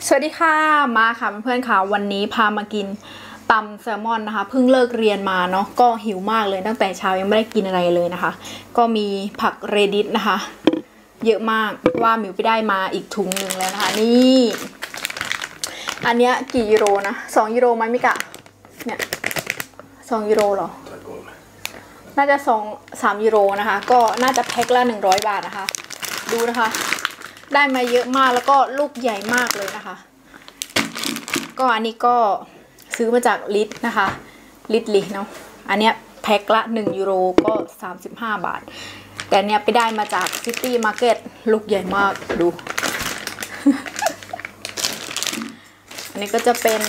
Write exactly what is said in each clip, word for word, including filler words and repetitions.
สวัสดีค่ะมาค่ะเพื่อนๆค่ะวันนี้พามากินตำแซลมอนนะคะเพิ่งเลิกเรียนมาเนาะก็หิวมากเลยตั้งแต่เช้ายังไม่ได้กินอะไรเลยนะคะก็มีผักเรดิสนะคะเยอะมากว่ามิวไปได้มาอีกถุงหนึ่งแล้วนะคะนี่อันเนี้ยกี่ยูโรนะสองยูโรไหมมิกะเนี่ยสองยูโรหรอน่าจะสองสามยูโรนะคะก็น่าจะแพ็คละหนึ่งร้อยบาทนะคะดูนะคะได้มาเยอะมากแล้วก็ลูกใหญ่มากเลยนะคะก็อันนี้ก็ซื้อมาจากลิตนะคะลิตลิเนาะอันเนี้ยแพ็คละหนึ่งยูโรก็สามสิบห้าบาทแต่เนี้ยไปได้มาจากซิตี้มาร์เก็ตลูกใหญ่มากดู อันนี้ก็จะเป็น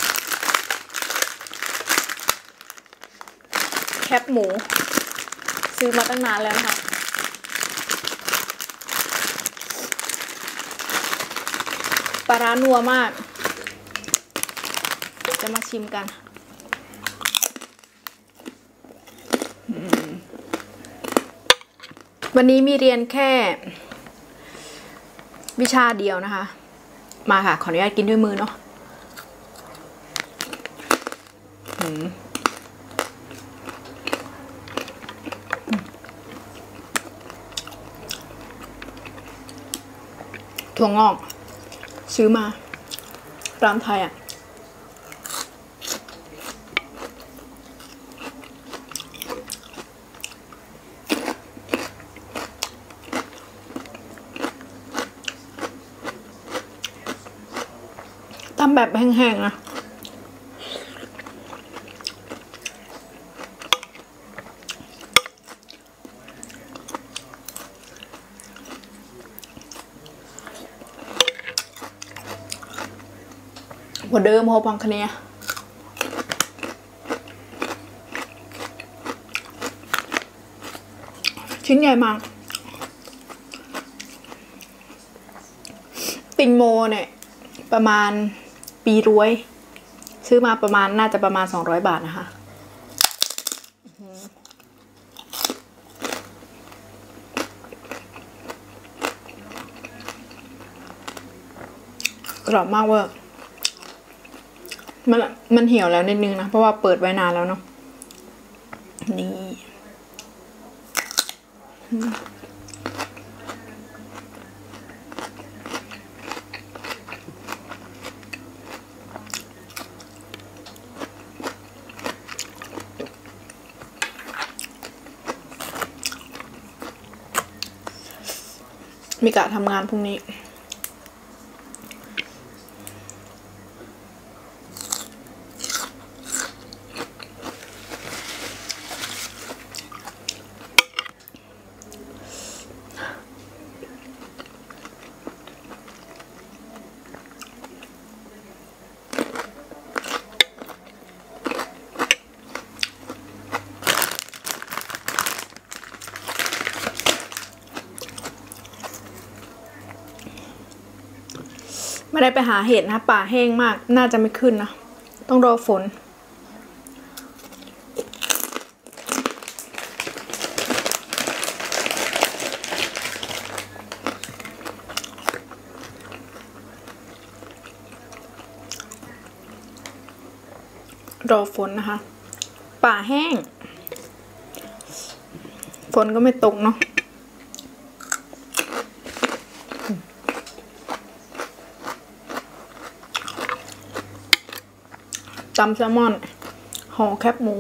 แคปหมูซื้อมาตั้งนานแล้วนะคะปลาร้านัวมากจะมาชิมกันวันนี้มีเรียนแค่วิชาเดียวนะคะมาค่ะขออนุญาตกินด้วยมือเนาะถั่วงอกซื้อมาร้านไทยอ่ะทำแบบแห้งๆนะหัวเดิมโฮปังคะเนียชิ้นใหญ่มากติงโมเนี่ยประมาณปีรวยซื้อมาประมาณน่าจะประมาณสองร้อยบาทนะคะกรอบมากเว้ยมันมันเหี่ยวแล้วนิดนึงนะเพราะว่าเปิดไว้นานแล้วเนาะนี่มิกะทำงานพรุ่งนี้ไม่ได้ไปหาเห็ดนะป่าแห้งมากน่าจะไม่ขึ้นนะต้องรอฝนรอฝนนะคะป่าแห้งฝนก็ไม่ตกเนาะตำแซลมอนห่อแคบหมู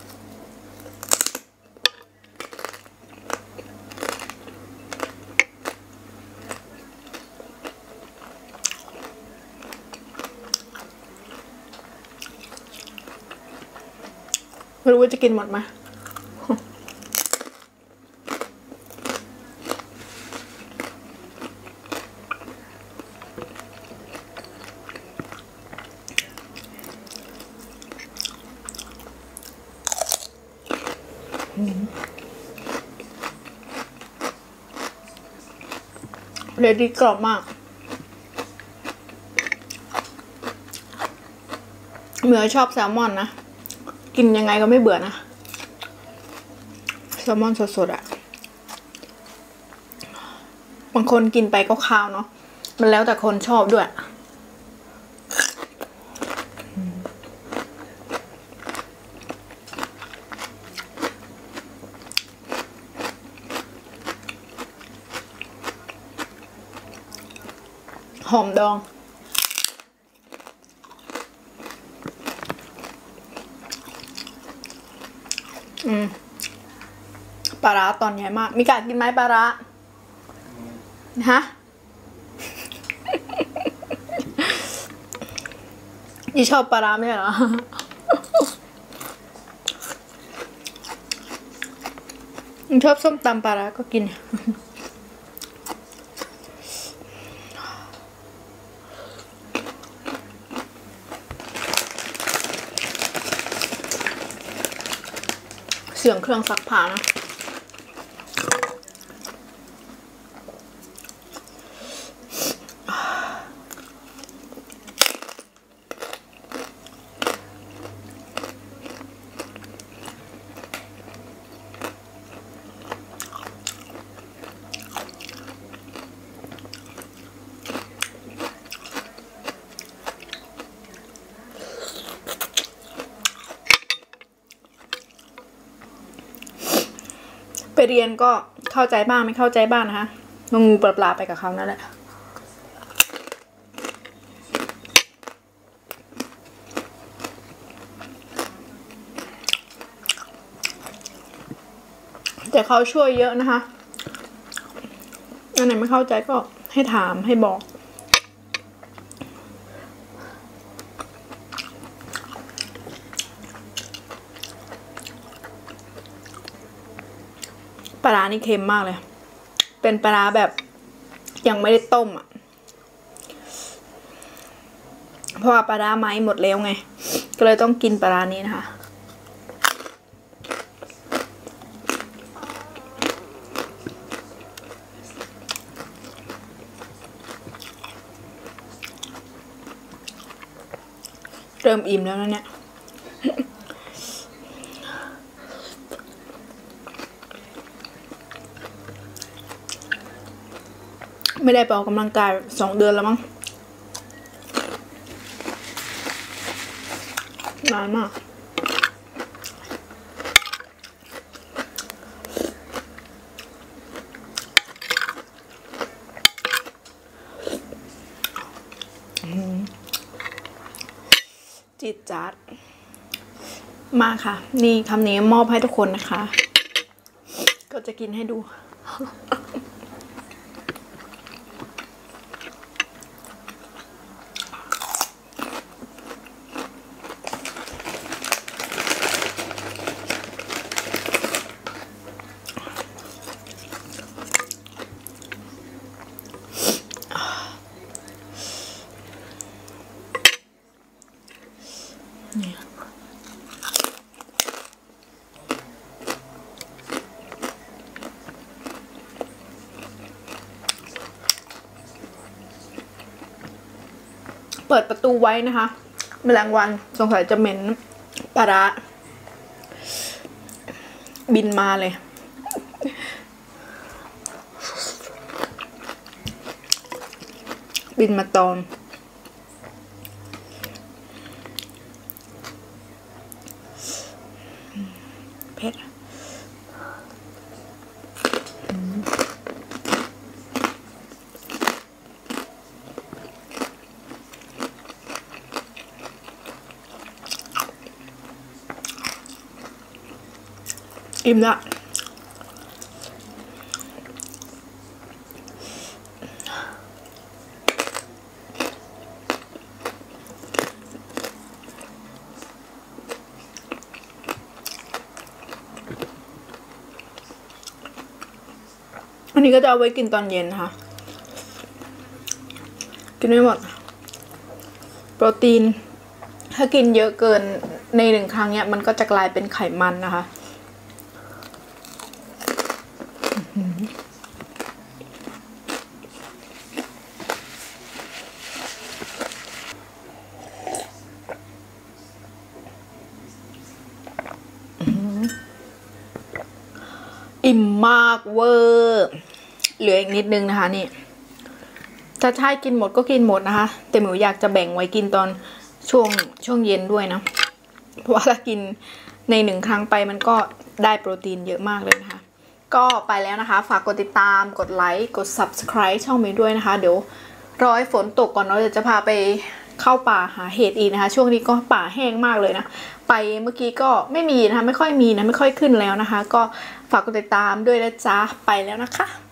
ไม่รู้ว่าจะกินหมดไหมเรดดี้กรอบมากเหมือนชอบแซลมอนนะกินยังไงก็ไม่เบื่อนะแซลมอนสดๆอะบางคนกินไปก็คาวเนาะมันแล้วแต่คนชอบด้วยหอมดองอืมปลาร้าตอนใหญ่มากมีการกินไหมปลาร้าฮะยี่ชอบปลาร้าไหมเหรอชอบส้มตำปลาร้าก็กินเสียงเครื่องซักผ้านะไปเรียนก็เข้าใจบ้างไม่เข้าใจบ้างนะคะงงูปลาๆไปกับเขานั่นแหละแต่เขาช่วยเยอะนะคะอันไหนไม่เข้าใจก็ให้ถามให้บอกปลาร้านี่เค็มมากเลยเป็นปลาร้าแบบยังไม่ได้ต้มอ่ะเพราะว่าปลาร้าไม้หมดแล้วไงก็เลยต้องกินปลาร้านี้นะคะเริ่มอิ่มแล้วนะเนี่ยไม่ได้ไปออกกำลังกายสองเดือนแล้วมั้งนานมากจิตจัดมาค่ะนี่คำนี้มอบให้ทุกคนนะคะก็จะกินให้ดูเปิดประตูไว้นะคะแมลงวันสงสัยจะเหม็นปลาร้าบินมาเลยบินมาตอมเผ็ดอิ่มละอันนี้ก็จะเอาไว้กินตอนเย็นนะคะกินไม่หมดโปรตีนถ้ากินเยอะเกินในหนึ่งครั้งเนี้ยมันก็จะกลายเป็นไขมันนะคะอิ่มมากเวอร์เหลืออีกนิดนึงนะคะนี่ถ้าใช่กินหมดก็กินหมดนะคะแต่หมิวอยากจะแบ่งไว้กินตอนช่วงช่วงเย็นด้วยนะเพราะว่าถ้ากินในหนึ่งครั้งไปมันก็ได้โปรตีนเยอะมากเลยนะคะก็ไปแล้วนะคะฝากกดติดตามกดไลค์กด ซับสไครบ์ ช่องหมิวด้วยนะคะเดี๋ยวรอให้ฝนตกก่อนเนาะเดี๋ยวจะพาไปเข้าป่าหาเห็ดอีกนะคะช่วงนี้ก็ป่าแห้งมากเลยนะไปเมื่อกี้ก็ไม่มีนะคะไม่ค่อยมีนะไม่ค่อยขึ้นแล้วนะคะก็ฝากกดติดตามด้วยนะจ๊ะไปแล้วนะคะ